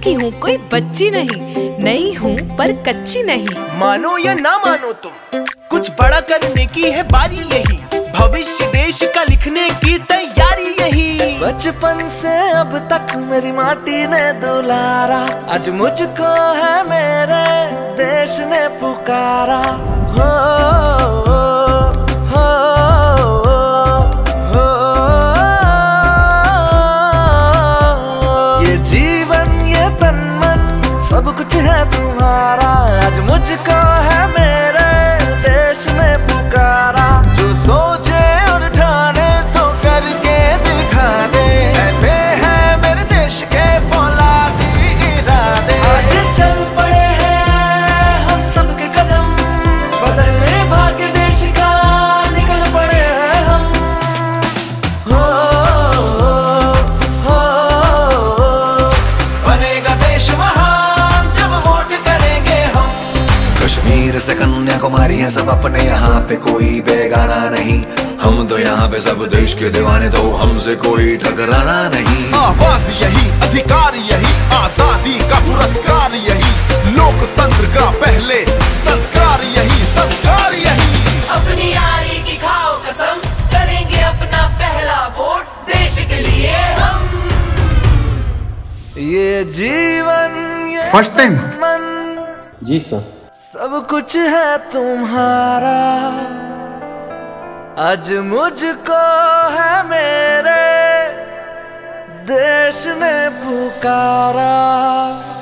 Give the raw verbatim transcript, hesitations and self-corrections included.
की हूँ कोई बच्ची नहीं, नई हूँ पर कच्ची नहीं। मानो या ना मानो तुम, कुछ बड़ा करने की है बारी यही, भविष्य देश का लिखने की तैयारी यही। बचपन से अब तक मेरी माटी ने दुलारा, आज मुझको है मेरे देश ने पुकारा। हो, हो, हो, ये जीवन ये तन मन सब कुछ है तुम्हारा, आज मुझको है मेरे देश ने पुकारा। जो सोचे और ठाने तो करके दिखा दे, ऐसे है मेरे देश के फौलादी इरादे। आज चल पड़े हैं हम सबके कदम, बदलने भाग्य देश का निकल पड़े हैं हम। हो, हो, हो, बनेगा देश महान जब वोट करेंगे हम। कश्मीर से कन्याकुमारी है सब अपने, यहाँ पे कोई बेगाना नहीं। हम तो यहाँ पे सब देश के दीवाने, तो हमसे कोई टकराना नहीं। आवाज यही, अधिकार यही, आजादी का पुरस्कार यही, लोकतंत्र का पहले संस्कार यही, संस्कार यही। अपनी यारी की खाओ कसम, करेंगे अपना पहला वोट देश के लिए हम। ये जीवन ये फर्स्ट टाइम मन जी सर, सब कुछ है तुम्हारा, आज मुझको है मेरे देश ने पुकारा।